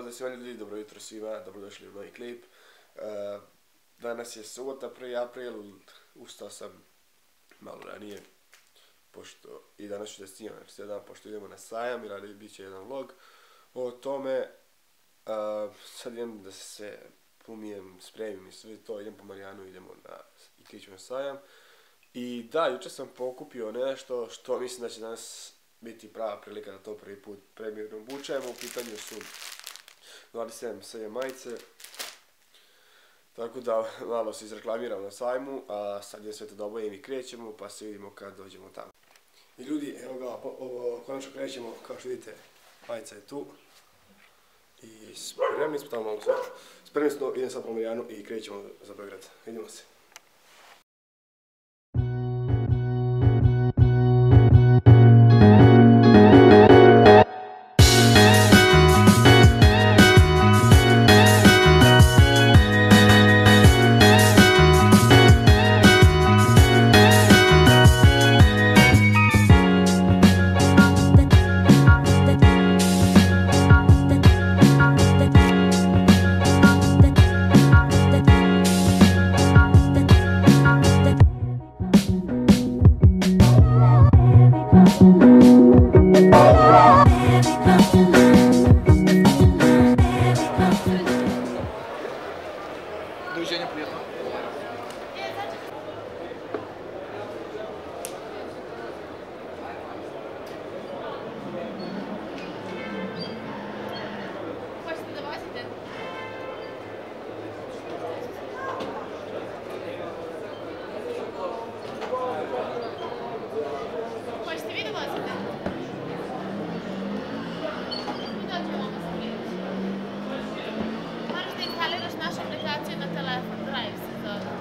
Pozdrav svima ljudi, dobro jutro svima, dobrodošli u novi klip. Danas je subota, 1. april, ustao sam malo ranije, pošto i danas ću da snimam dan, pošto idemo na sajam i bit će jedan vlog o tome. Sad idem da se umijem, spremim i sve to, idem po Marijanu, i krećemo na sajam. I da, jučer sam pokupio nešto što mislim da će danas biti prava prilika da to prvi put premijerno obučajem. U pitanju su 27 majice, tako da malo se izreklamiram na sajmu, a sad je sve to da obavim i krećemo, pa se vidimo kad dođemo tamo. I ljudi, evo ga, konačno krećemo, kao što vidite, majica je tu. I spremni smo tamo malo sve. Spremni smo, idem sad po Marijanu i krećemo za Beograd. Vidimo se. Doviđenja, prijetno. Hoćete da vozite? Hoćete vi da vozite? Dođemo vas prijeći. Moraš da instaliraš našu aplikaciju na telefon, Drive se zove.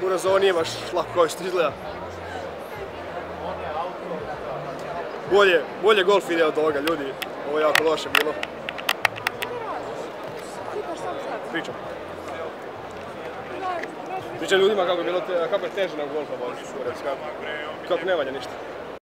sigurno za ovo nije baš lako kao što izgleda. Bolje golf ide od ovoga, ljudi. Ovo je jako loše bilo. Pričam. Pričam ljudima kako je teže na golfa voliti. Kako ne valja ništa.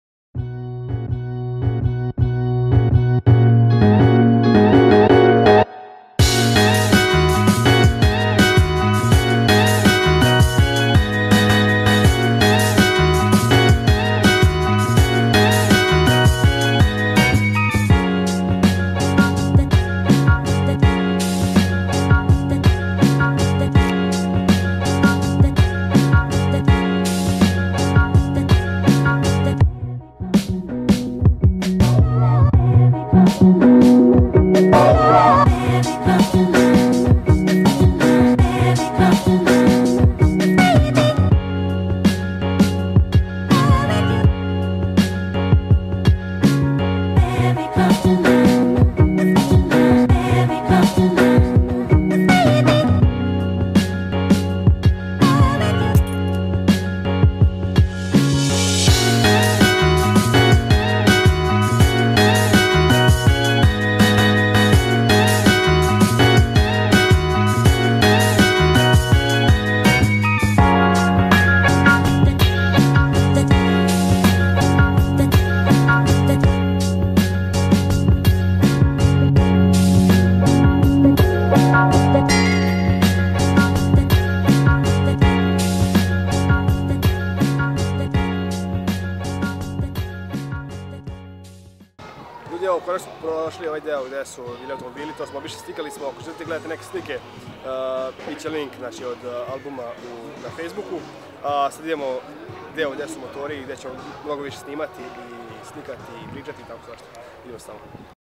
Evo, konačno smo prošli ovaj deo gdje su bili automobili, to smo više slikali smo, ako želite gledati neke slike, bit će link znači, od albuma na Facebooku. Sad idemo deo gdje su motori, gdje ćemo mnogo više snimati i slikati i pričati i tako svašta. Idemo samo.